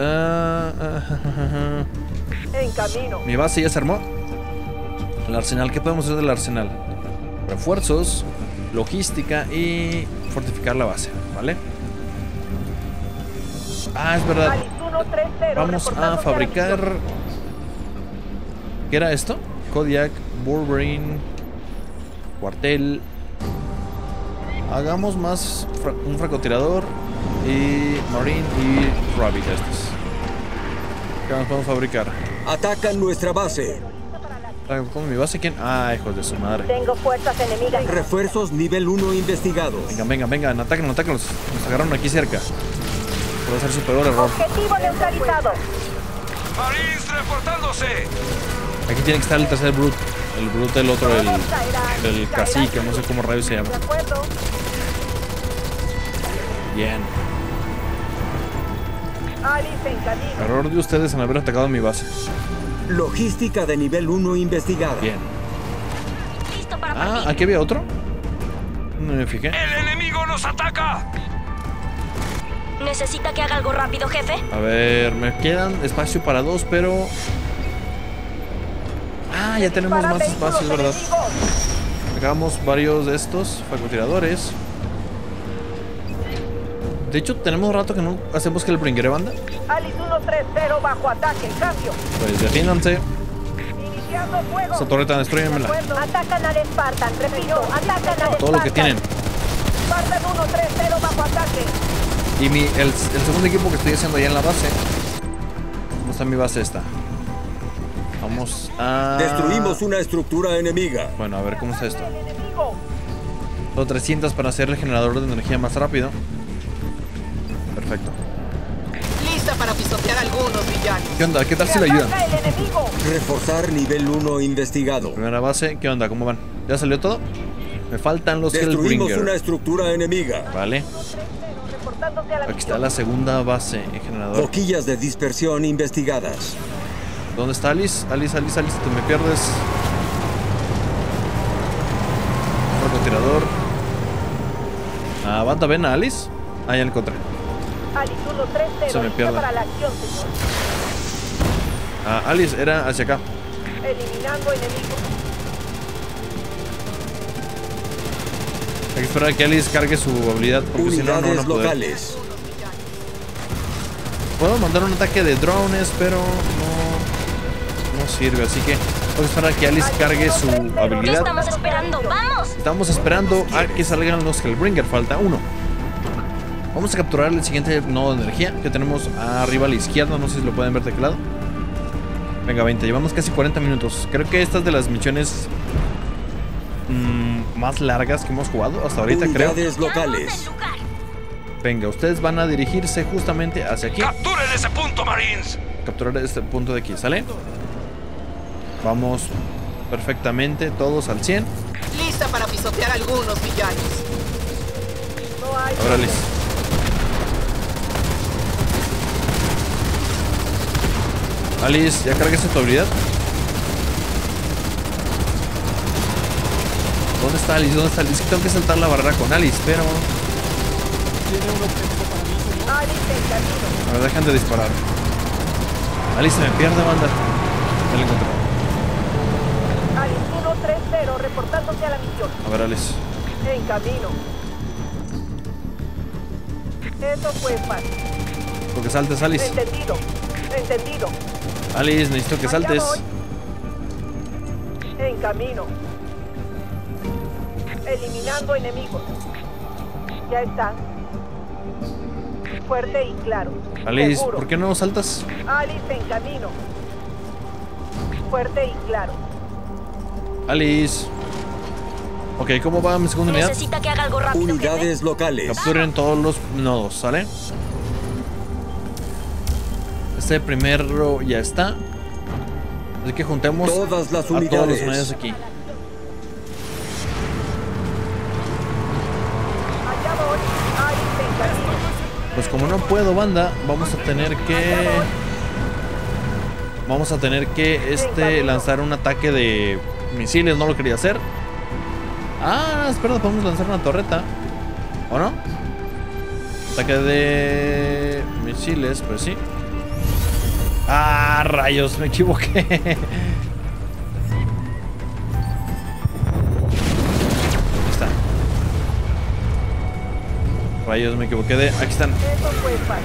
En camino. mi base ya se armó. El arsenal, ¿qué podemos hacer del arsenal? Refuerzos, logística y fortificar la base, ¿vale? Ah, es verdad. Alice 130 Vamos a reportándose la fabricar... misión. ¿Qué era esto? Kodiak, Wolverine, cuartel. Hagamos más un francotirador y Marine y Rabbit estos. ¿Qué más podemos fabricar? Atacan nuestra base. ¿Cómo mi base? ¿Quién? Ah, hijos de su madre. Tengo fuerzas enemigas. Refuerzos nivel 1 investigados. Vengan, atáquenlos. Nos agarraron aquí cerca. Puede ser su peor error. Objetivo neutralizado. Marines reportándose. Aquí tiene que estar el tercer Brute. El Brute, el otro, el cacique, no sé cómo rayos se llama. De acuerdo. Bien. Alice en camino. Error de ustedes en haber atacado mi base. Logística de nivel 1 investigada. Bien. Listo para Ah, partir. aquí había otro. No me fijé. ¡El enemigo nos ataca! ¿Necesita que haga algo rápido, jefe? A ver, me quedan espacio para 2, pero... Ah, ya tenemos Para más espacio, es verdad. enemigos. Hagamos varios de estos francotiradores. De hecho, tenemos rato que no hacemos que el brinquere, banda. Alice 130 bajo ataque. Cambio. Pues defínanse. Iniciando fuego. Esa torreta, destrúyemela. Atacan al Spartan. Repito, atacan al Spartan. Todo lo que tienen. Spartan 130 bajo ataque. Y el segundo equipo que estoy haciendo allá en la base. ¿Cómo está mi base esta? Vamos a... Destruimos una estructura enemiga. Bueno, a ver cómo está esto. El enemigo. Son 300 para hacer el generador de energía más rápido. Perfecto. Lista para pisotear a algunos villanos. ¿Qué onda? ¿Qué tal si Se le ayudan? ataca el enemigo. Reforzar nivel 1 investigado. Primera base, ¿qué onda? ¿Cómo van? ¿Ya salió todo? Me faltan los Destruimos Hellbringer. una estructura enemiga. Vale. Reportándose a la Aquí está misión. la segunda base en generador. Boquillas de dispersión investigadas. ¿Dónde está Alice? Alice, te me pierdes. Francotirador. Ah, banda, ven a Alice. Ah, ya la encontré. Alice 130 Se me lista pierde. para la acción, señor. Ah, Alice era hacia acá. Eliminando enemigos. Hay que esperar a que Alice cargue su habilidad porque si no, no van a Unidades poder. locales. Puedo mandar un ataque de drones, pero no sirve. Así que tengo que esperar a que Alice cargue su ¿Qué habilidad. estamos esperando? ¡Vamos! Estamos esperando a que salgan los Hellbringer. Falta uno. Vamos a capturar el siguiente nodo de energía que tenemos arriba a la izquierda. No sé si lo pueden ver de qué lado. Venga, 20. Llevamos casi 40 minutos. Creo que esta es de las misiones más largas que hemos jugado hasta ahorita, creo. Unidades locales. ¡Vamos del lugar! Venga, ustedes van a dirigirse justamente hacia aquí. ¡Capturen ese punto, Marines! Capturar este punto de aquí, ¿sale? Vamos perfectamente, todos al 100. Lista para pisotear a algunos villanos. No hay Ahora Alice. Alice, ¿ya cargaste tu habilidad? ¿Dónde está Alice? ¿Dónde está Alice? Tengo que saltar la barrera con Alice, pero... Alice en camino. A ver, dejan de disparar. Alice se me pierde, banda. Ya la encontré. Alice 130 reportándose a la misión. A ver, Alice. En camino. Eso fue fácil. Porque saltes, Alice. Entendido. Entendido. Alice, necesito que saltes. Allá voy. En camino. Eliminando enemigos. Ya está. Fuerte y claro. Alice, Seguro. ¿por qué no saltas? Alice en camino. Fuerte y claro. Alice. Ok, ¿cómo va mi segunda unidad? ¿Necesita que haga algo rápido, jefe? Unidades locales. Capturen todos los nodos, ¿sale? Este primero ya está. Así que juntemos Todas las a todas las unidades. unidades aquí. Allá voy. Alice en camino. Pues como no puedo, banda, vamos a tener que lanzar un ataque de misiles. No lo quería hacer. Ah, espera, podemos lanzar una torreta. ¿O no? Ataque de misiles, pues sí. Ah, rayos, me equivoqué. Ahí está. Rayos, me equivoqué de... Aquí están. Eso fue fácil.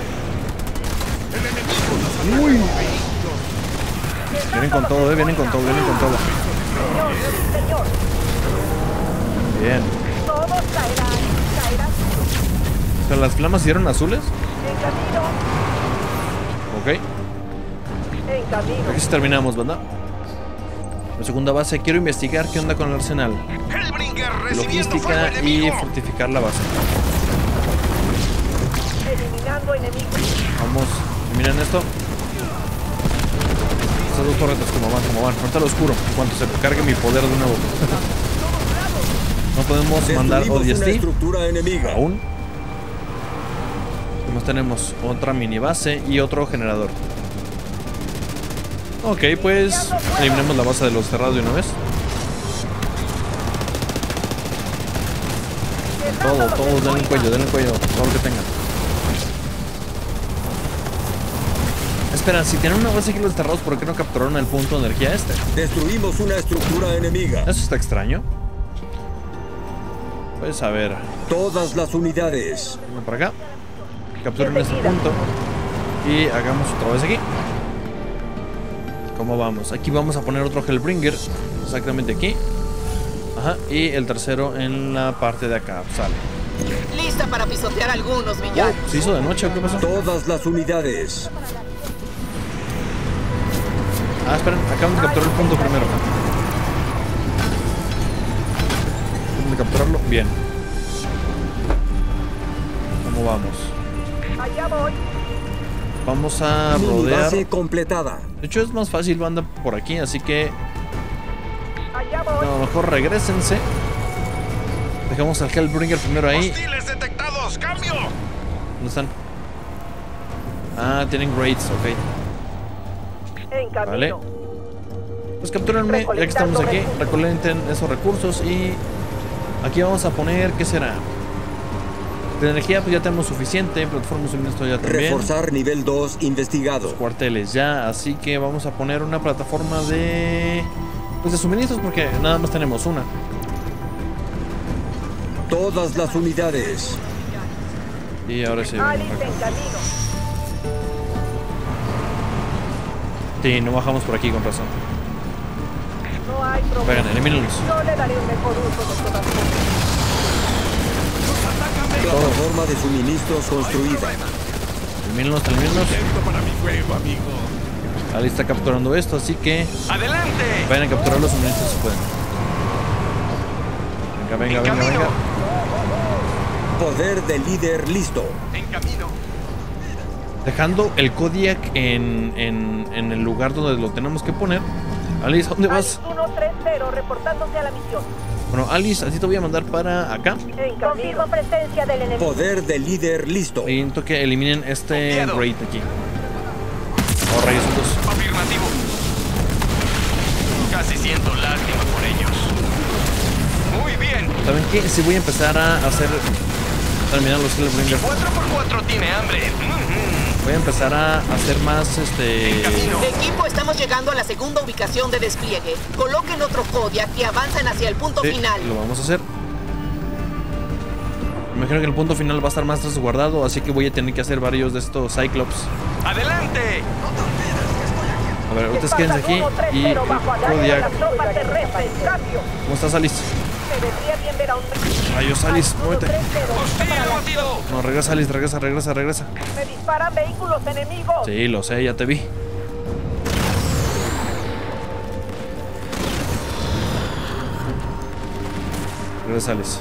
Uy. Vienen con todo, vienen con todo, vienen con todo. Señor, señor. Bien. Todos caerán. Caerán. O sea, las flamas hicieron azules. En camino. Ok. En camino. Aquí sí terminamos, banda. La segunda base, quiero investigar qué onda con el arsenal. Hellbringer recibiendo fuego Logística y enemigo. fortificar la base. Eliminando enemigos. Vamos, miren esto. Estas dos torretas, como van. Ahorita lo oscuro, en cuanto se cargue mi poder de nuevo. No podemos mandar Destruimos una ODST estructura enemiga. aún. Tenemos otra mini base y otro generador. Ok, pues eliminemos la base de los cerrados de una vez. Todos, denle el cuello, todo lo que tengan. Espera, si tienen una base aquí los cerrados, ¿por qué no capturaron el punto de energía este? Destruimos una estructura enemiga. Eso está extraño. Pues a ver. Todas las unidades. Vengan para acá. Capturen este punto. Y hagamos otra vez aquí. ¿Cómo vamos? Aquí vamos a poner otro Hellbringer. Exactamente aquí. Ajá. Y el tercero en la parte de acá. Sale. Lista para pisotear algunos villanos. ¿Se hizo de noche o qué pasó? Todas las unidades. Ah, esperen. Acaban de capturar el punto primero. Acaban de capturarlo. Bien. ¿Cómo vamos? Allá voy. Vamos a rodear. Base completada. De hecho es más fácil, banda, por aquí, así que Allá voy. a lo mejor regrésense. Dejamos al Hellbringer primero ahí. ¡Hostiles detectados! ¡Cambio! ¿Dónde están? Ah, tienen grades, ok. En camino. Vale. Pues captúrenme, ya que estamos aquí. Recolecten esos recursos y aquí vamos a poner, ¿qué será? De energía pues ya tenemos suficiente, plataforma de suministro ya también. Reforzar nivel 2 investigado. Los cuarteles ya, así que vamos a poner una plataforma de... pues de suministros porque nada más tenemos una. Todas las unidades. Y ahora sí. Alice en camino. Sí, no bajamos por aquí con razón. No hay problema. Vengan, elimínenlos. Yo le daré un mejor uso de todas formas. Plataforma de suministros construida. Elimínenlos. Para mi juego, amigo. Ali está capturando esto, así que ¡Adelante! vayan a capturar los suministros si pueden. Venga. Poder de líder listo. En camino. Dejando el Kodiak en el lugar donde lo tenemos que poner. Alice, ¿a dónde vas? Alice 130 reportándose a la misión. Bueno, Alice, así te voy a mandar para acá. En camino. Presencia del enemigo. Poder de líder listo. Y necesito que eliminen este Copiado. raid aquí. Oh, rayos juntos. Afirmativo. Casi siento lástima por ellos. Muy bien. ¿Saben qué? Si voy a empezar a hacer... terminar los Hellbringers. 4x4 tiene hambre. Voy a empezar a hacer más Equipo, estamos llegando a la segunda ubicación de despliegue. Coloquen otro Kodiak y avancen hacia el punto sí, final. lo vamos a hacer. Me imagino que el punto final va a estar más resguardado, así que voy a tener que hacer varios de estos Cyclops. ¡Adelante! A ver, ustedes quédense aquí y el Kodiak. ¿Cómo estás, Alice? Me vendría bien ver a un... Rayos, Alice, muévete. ¡Hostil abatido! No, regresa, Alice, regresa. Me disparan vehículos enemigos. Sí, lo sé, ya te vi. Regresa, Alice.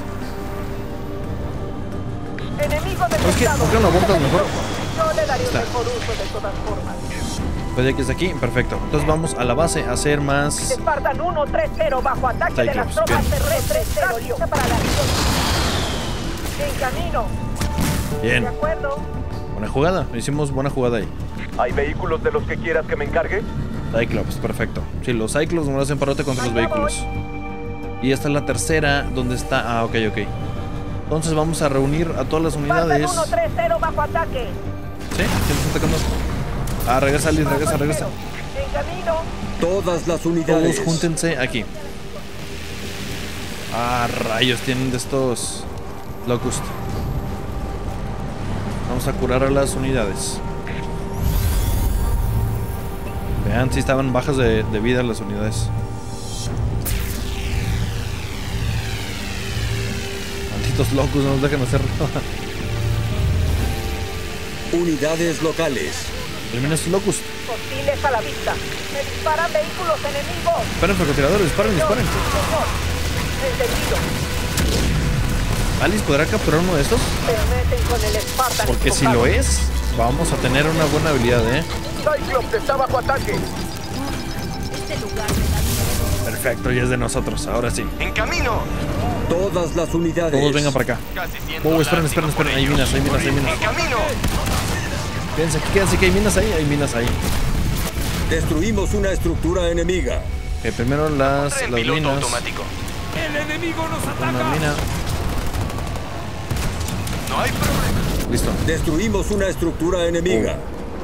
Enemigos ¿Sabes qué? ¿Por qué no lo abortas mejor? Yo le daré un Está. mejor uso de todas formas. Pues ya que está aquí, perfecto. Entonces vamos a la base a hacer más... Espartan 130 bajo ataque de las Cyclops, tropas bien. terrestres. Lista para la acción. En camino. Bien. De acuerdo. Buena jugada, hicimos buena jugada ahí. ¿Hay vehículos de los que quieras que me encargue? Cyclops, perfecto. Sí, los Cyclops no hacen parote contra los vehículos. Y esta es la tercera, donde está... Ah, ok. Entonces vamos a reunir a todas las unidades. Espartan 130 bajo ataque. ¿Sí? ¿Quién está atacando? Ah, regresa, Alice, regresa. En camino. Todas las unidades. Todos júntense aquí. Ah, rayos, tienen de estos Locust. Vamos a curar a las unidades. Vean si estaban bajas de vida las unidades. Malditos Locust, no nos dejan hacer nada. Unidades locales. Elimina estos Locust. Hostiles a la vista. Me disparan vehículos enemigos. Disparen, francotiradores, disparen. Señor. Entendido. ¿Alice podrá capturar uno de estos? Se meten con el Spartan. Porque si lo es, vamos a tener una buena habilidad, Cyclops está bajo ataque. Perfecto, ya es de nosotros, ahora sí. En camino. Todas las unidades. Todos vengan para acá. Casi siento Esperen. lástima por Hay ellos. minas. En camino. Quédense aquí, que hay minas ahí. Destruimos una estructura enemiga. Primero las piloto minas. automático. ¡El enemigo nos Una ataca! mina. No hay problema. Listo. Destruimos una estructura enemiga.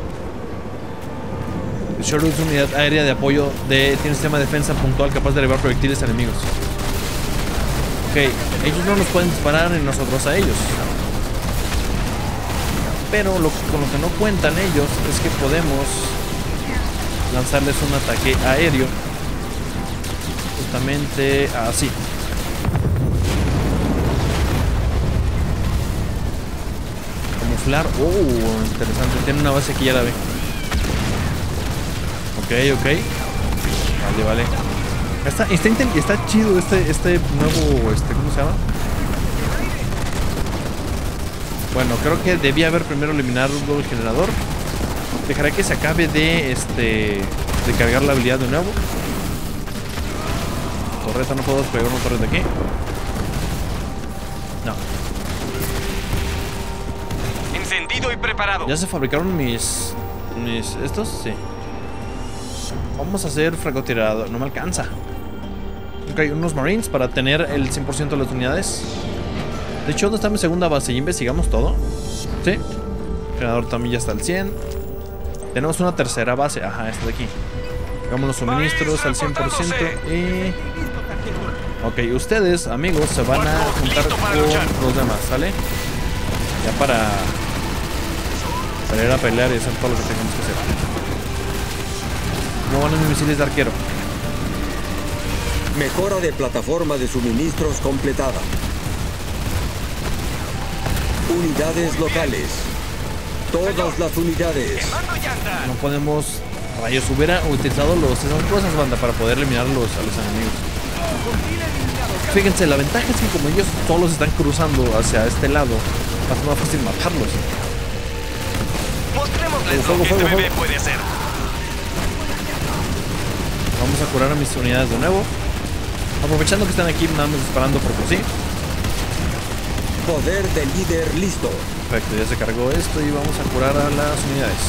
El Shuttle es una unidad aérea de apoyo tiene un sistema de defensa puntual capaz de derribar proyectiles enemigos. Ok, ellos no nos pueden disparar ni nosotros a ellos. Pero con lo que no cuentan ellos es que podemos lanzarles un ataque aéreo. Justamente así. Camuflar. Oh, interesante. Tiene una base aquí, ya la ve. Ok. Vale. Está chido este nuevo, ¿cómo se llama? Bueno, creo que debía haber primero eliminado el generador. Dejaré que se acabe de cargar la habilidad de nuevo. Torreta, no puedo despegar una torreta aquí. No. Encendido y preparado. Ya se fabricaron mis estos, sí. Vamos a hacer francotirador. No me alcanza. Ok, unos Marines para tener el 100% de las unidades. De hecho, ¿dónde está mi segunda base? ¿Ya investigamos todo? Sí. El generador también ya está al 100. Tenemos una tercera base. Ajá, esta de aquí. Hagamos los suministros al 100%. Y... ok, ustedes, amigos, se van a juntar con los demás, ¿sale? Ya para ir a pelear y hacer todo lo que tengamos que hacer. ¿Cómo van los misiles de arquero? Mejora de plataforma de suministros completada. Unidades locales. Todas las unidades. No podemos... rayos, hubiera utilizado esas cosas, banda, para poder eliminar a los enemigos. Fíjense, la ventaja es que como ellos todos están cruzando hacia este lado, va a ser más fácil matarlos. Mostrémosles lo que este bebé puede hacer. Vamos a curar a mis unidades de nuevo. Aprovechando que están aquí nada más disparando porque sí. Poder de líder listo. Perfecto, ya se cargó esto y vamos a curar a las unidades.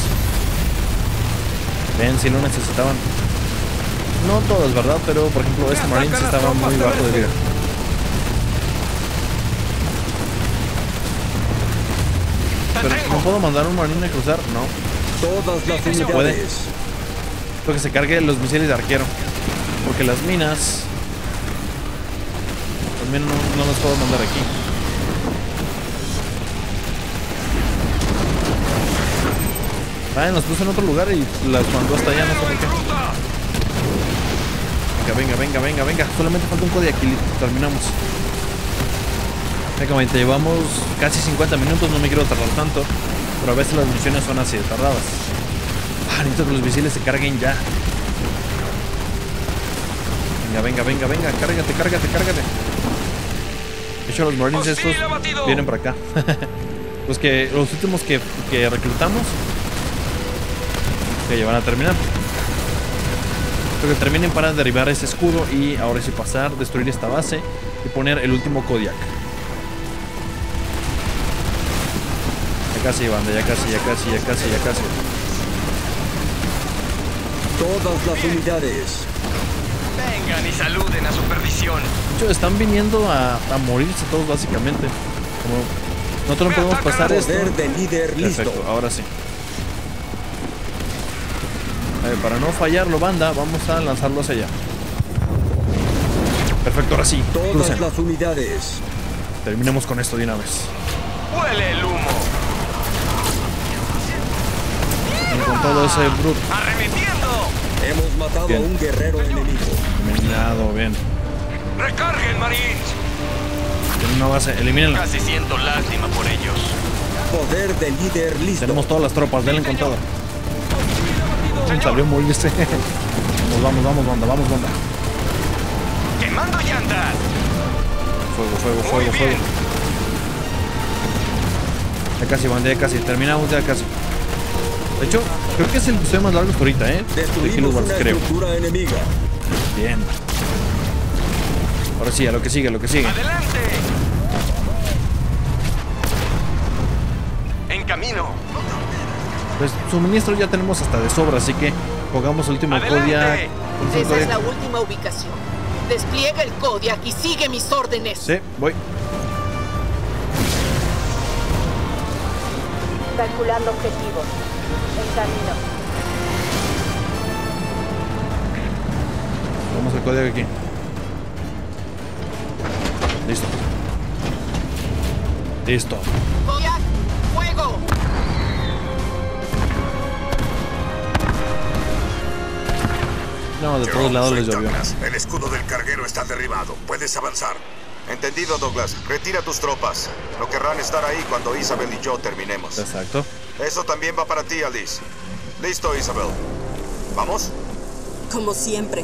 Ven, si lo necesitaban. No todas, ¿verdad? Pero por ejemplo este Marines estaba muy bajo de vida. Pero ¿no puedo mandar un Marine a cruzar? No. Todas las unidades. Puede. Porque se cargue los misiles de arquero. Porque las minas también no las puedo mandar aquí. Las puso en otro lugar y las mandó hasta allá, no sé por qué. Venga. Solamente falta un Kodiak y terminamos. Técnicamente llevamos casi 50 minutos, no me quiero tardar tanto. Pero a veces las misiones son así de tardadas. Necesito que los misiles se carguen ya. Venga. Cárgate. De hecho, los Marines estos vienen para acá. Los últimos que reclutamos que ya van a terminar. Pero que terminen para derribar ese escudo y ahora sí pasar, destruir esta base y poner el último Kodiak. Ya casi, banda, ya casi. Todas las unidades. Vengan y saluden a su perdición. De hecho, están viniendo a morirse todos básicamente. Como nosotros no podemos pasar esto. Poder de líder listo. Perfecto, ahora sí. Para no fallarlo, banda, vamos a lanzarlo hacia allá. Perfecto, ahora sí. Todas Crucen. las unidades. Terminemos con esto de una vez. ¡Huele el humo! Y con todo ese bruto. ¡Arremetiendo! Hemos matado Bien. a un guerrero enemigo. Eliminado, bien. ¡Recarguen, Marines! Tienen una base, elimínenla. Casi siento lástima por ellos. Poder de líder listo. Tenemos todas las tropas, denle con todo. Salió morirse. Vamos, banda. ¡Quemando llantas! Fuego. Ya casi, banda, ya casi. Terminamos, ya casi. De hecho, creo que es el episodio más largo hasta ahorita, Destruimos una estructura enemiga. Bien. Ahora sí, a lo que sigue. ¡Adelante! En camino. Pues suministro ya tenemos hasta de sobra, así que Pongamos el último ¡Adelante! Kodiak. Esa es la última ubicación. Despliega el Kodiak y sigue mis órdenes. Sí, voy. Calculando objetivos. En camino. Vamos al Kodiak aquí. Listo. Listo. Kodiak, fuego. No, de todos lados les llovió. Douglas. El escudo del carguero está derribado. Puedes avanzar. Entendido, Douglas. Retira tus tropas. No querrán estar ahí cuando Isabel y yo terminemos. Exacto. Eso también va para ti, Alice. Listo, Isabel. ¿Vamos? Como siempre.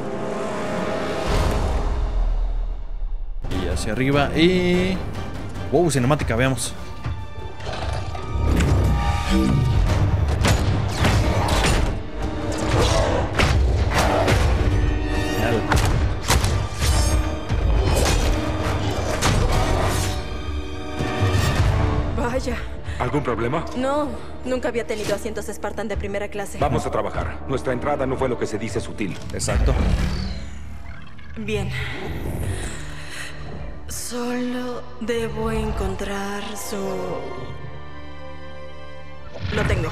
Y hacia arriba y... Wow, cinemática, veamos. Genial. Vaya. ¿Algún problema? No, nunca había tenido asientos Spartan de primera clase. Vamos a trabajar. Nuestra entrada no fue lo que se dice sutil. Exacto. Bien. Solo debo encontrar su... Lo tengo.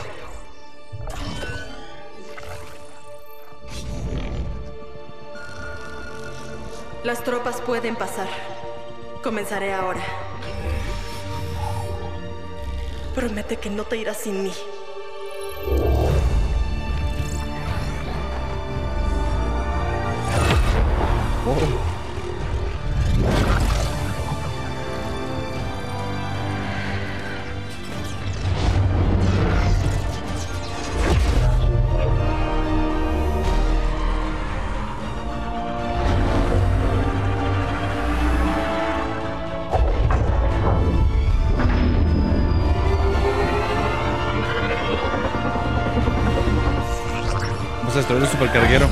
Las tropas pueden pasar. Comenzaré ahora. Promete que no te irás sin mí. Vamos a destruir el supercarguero.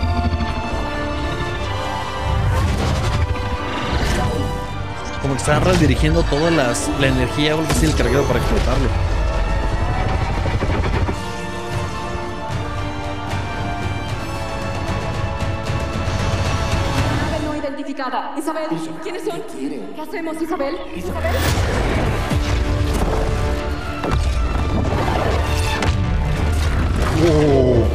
Como que están redirigiendo toda la energía o algo así del carguero para explotarlo. Nave no identificada. Isabel, ¿quiénes son? ¿Qué hacemos, Isabel? ¿Isabel? Wow.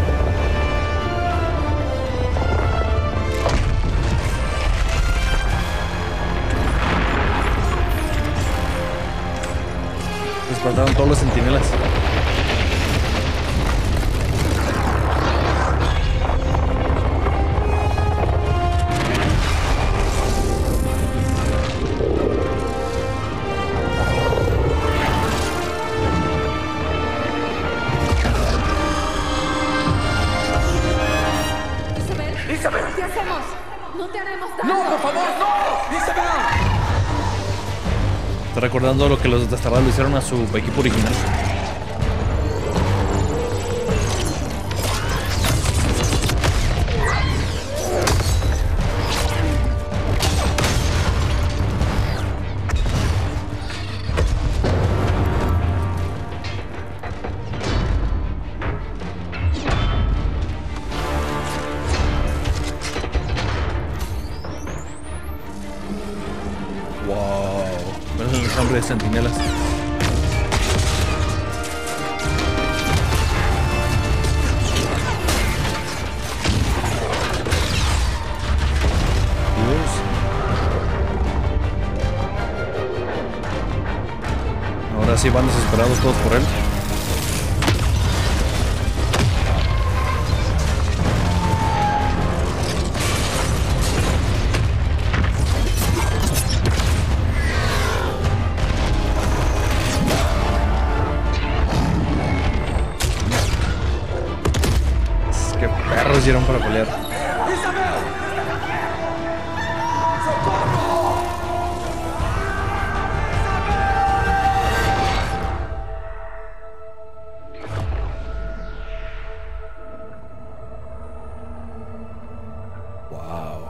Explotaron todos los centinelas. Isabel, ¿qué hacemos? No te haremos daño. ¡No, por favor, no! ¡Isabel! Está recordando lo que los desterrados le hicieron a su equipo original. De centinelas. Dios. Ahora sí van desesperados todos por él. Dieron para pelear. Wow.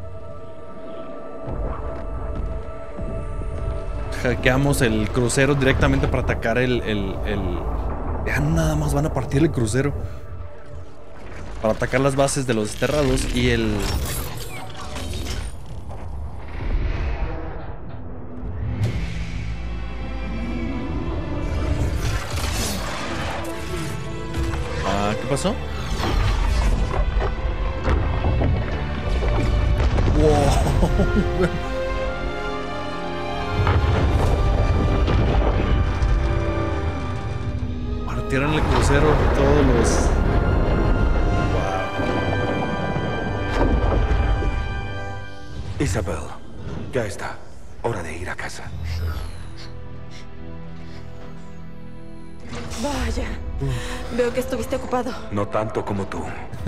Hackeamos el crucero directamente para atacar el... Ya nada más van a partir el crucero. para atacar las bases de los desterrados y el... ¿Qué pasó? Wow. Partieron el crucero todos los... Wow. Isabel, ya está. Hora de ir a casa. Vaya. Veo que estuviste ocupado. No tanto como tú.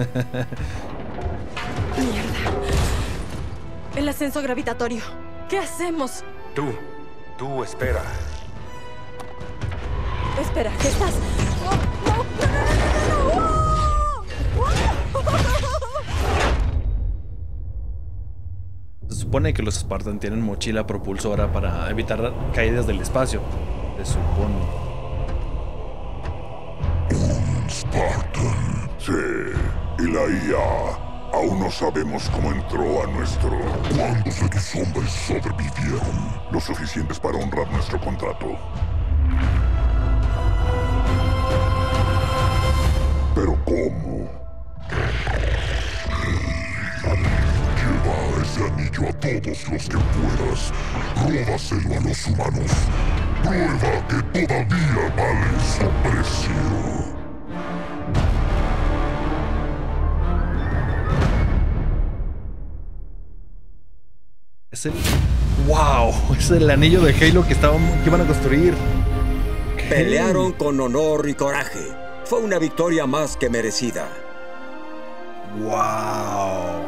Mierda. El ascenso gravitatorio. ¿Qué hacemos? Tú espera. Espera, ¿qué estás? Se supone que los Spartan tienen mochila propulsora para evitar caídas del espacio. Se supone. Spartan. Sí, y la IA. Aún no sabemos cómo entró a nuestro... ¿Cuántos de tus hombres sobrevivieron? Lo suficientes para honrar nuestro contrato. ¿Pero cómo? Lleva ese anillo a todos los que puedas. Róbaselo a los humanos. Prueba que todavía vale su precio. Es el... ¡Wow! Es el anillo de Halo que iban a construir. Pelearon con honor y coraje. Fue una victoria más que merecida. ¡Wow!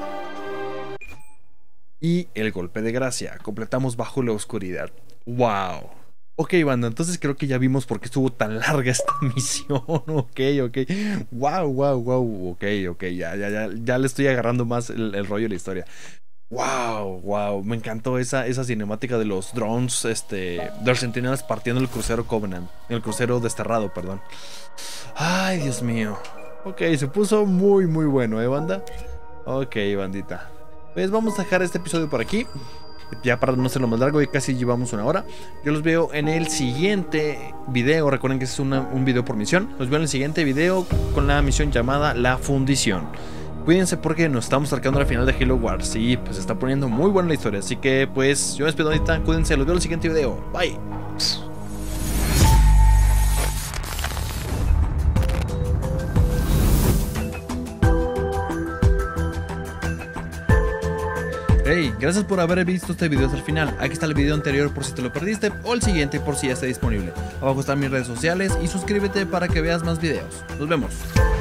Y el golpe de gracia. Completamos bajo la oscuridad. ¡Wow! Ok, banda, entonces creo que ya vimos por qué estuvo tan larga esta misión. Ok. ¡Wow! Ok. Ya le estoy agarrando más el rollo de la historia. Wow, me encantó esa cinemática de los drones, de los centinelas partiendo el crucero Covenant, el crucero desterrado, perdón. Ay, Dios mío. Ok, se puso muy bueno, banda. Ok, bandita. Pues vamos a dejar este episodio por aquí. Ya para no hacerlo más largo, ya casi llevamos una hora. Yo los veo en el siguiente video. Recuerden que es un video por misión. Los veo en el siguiente video con la misión llamada La Fundición. Cuídense porque nos estamos acercando al final de Halo Wars. Sí, pues se está poniendo muy buena la historia. Así que pues yo me despido ahorita. Cuídense, los veo en el siguiente video. Bye. Hey, gracias por haber visto este video hasta el final. Aquí está el video anterior por si te lo perdiste o el siguiente por si ya está disponible. Abajo están mis redes sociales y suscríbete para que veas más videos. Nos vemos.